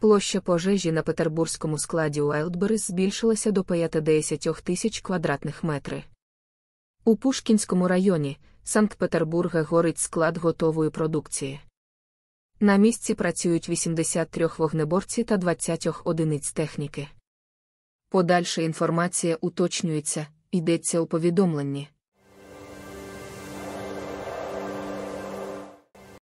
Площа пожежі на петербурзькому складі Wildberries збільшилася до 50 тисяч квадратних метрів. У Пушкінському районі Санкт-Петербурга горить склад готової продукції. На місці працюють 83 вогнеборці та 20 одиниць техніки. Подальша інформація уточнюється, йдеться у повідомленні.